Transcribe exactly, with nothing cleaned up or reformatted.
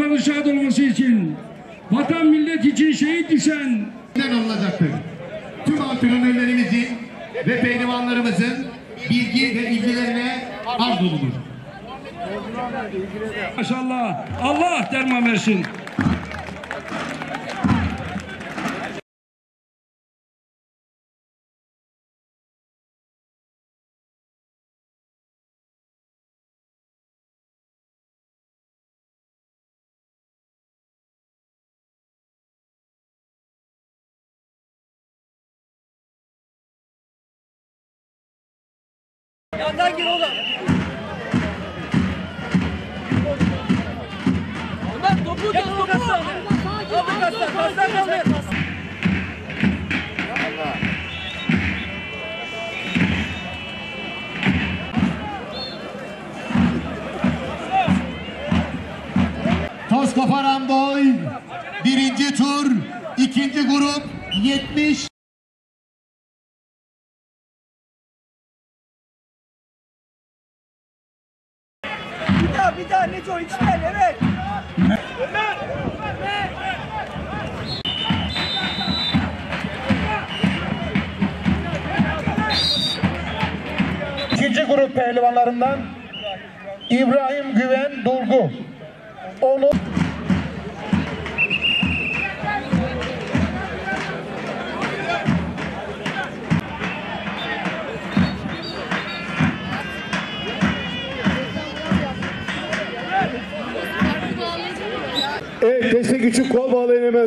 ruhları şad olması için, vatan millet için şehit düşen olacaktır. Tüm antrenörlerimizin ve pehlivanlarımızın bilgi ve bilgilerine arz olunur. Maşallah, Allah derman versin. Yandan gir oğlum. Ömer topu gel topu. Kaldır kaslar, kaslar kaldır. Toz Ramboy birinci tur, ikinci grup yetmiş. Bir daha bir daha Neco içten evet. Ömer. İkinci grup pehlivanlarından İbrahim Güven Durgu. Onu Evet, destek küçük kol bağlayın hemen.